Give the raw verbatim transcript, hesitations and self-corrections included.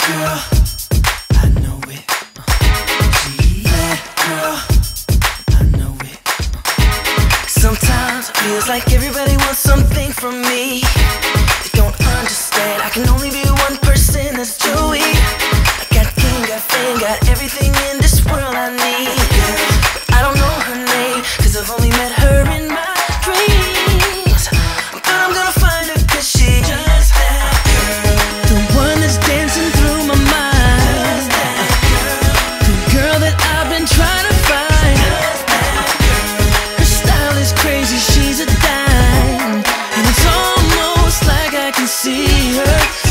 girl, I know it. She's that girl, I know it. Sometimes it feels like everybody wants something from me. They don't understand, I can only be one person, that's Joey. I got game, got fame, got everything in this world I need. But I don't know her name, cause I've only met her in my dreams. But I'm gonna find her cause she's just that girl, the one that's dancing through my mind, the girl that I've been trying to find. Her style is crazy, she's a dime, and it's almost like I can see her